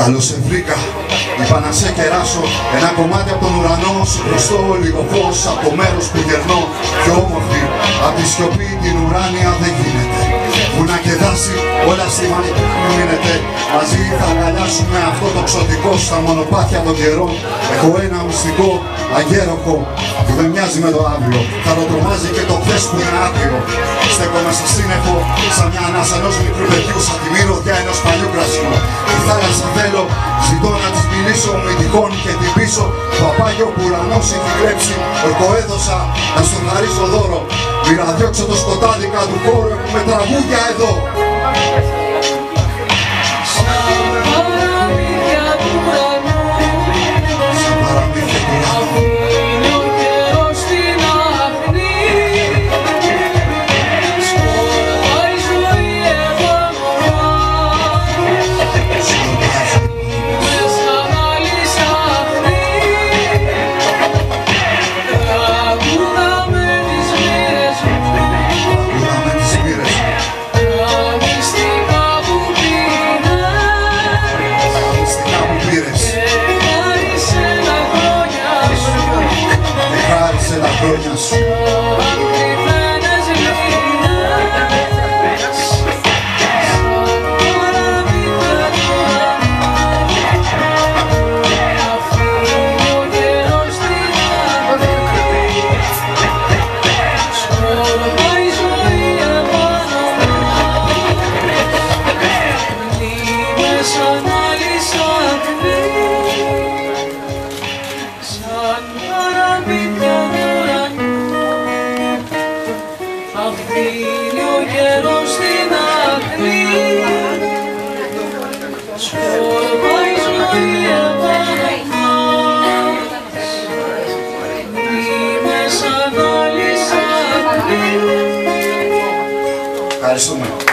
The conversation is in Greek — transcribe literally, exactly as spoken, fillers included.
Καλώς σε βρήκα, είπα να σε κεράσω. Ένα κομμάτι από τον ουρανό σου χρωστώ, λίγο φως από το μέρος που γερνώ. Πιο όμορφη, απ' τη σιωπή την ουράνια δεν γίνεται. Βουνά και δάση, όλα στη μάχη μου μείνετε. Μαζί θα αγκαλιάσουμε αυτό το ξωτικό στα μονοπάτια των καιρών. Έχω ένα μυστικό αγέροχο που δεν μοιάζει με το αύριο. Θα το τρομάζει και το χθες που είναι άπειρο. Στέκομαι σε σύννεφο, σαν μια ανάσα ενός μικρού παιδιού, σαν τη μυρωδιά ενός παλιού κρασιού. Η θάλασσα θέλω, ζητώ να της μιλήσω, με τυχόν και την πίσω. Το απάγιο που ουρανός έχει κλέψει, ορκοέδωσα να στο χαρίσω δώρο. Μοίρα διώξω το σκοτάδι κάτω του χώρου, έχουμε τραγούδια εδώ. Τα χρόνια σου. Αφήνει ο καιρός στην άκρη, σκορπάει η ζωή επάνω μας. Είμαι σαν άλλη σ' άκρη. Ευχαριστούμε.